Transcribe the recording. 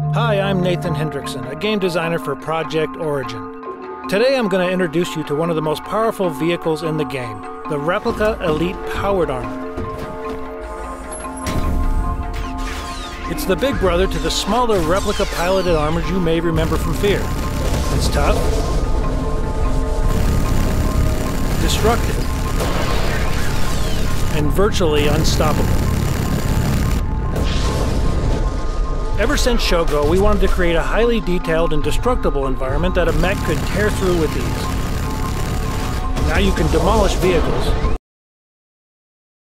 Hi, I'm Nathan Hendrickson, a game designer for Project Origin. Today I'm going to introduce you to one of the most powerful vehicles in the game, the Replica Elite Powered Armor. It's the big brother to the smaller Replica piloted armors you may remember from Fear. It's tough, destructive, and virtually unstoppable. Ever since Shogo, we wanted to create a highly detailed and destructible environment that a mech could tear through with ease. Now you can demolish vehicles,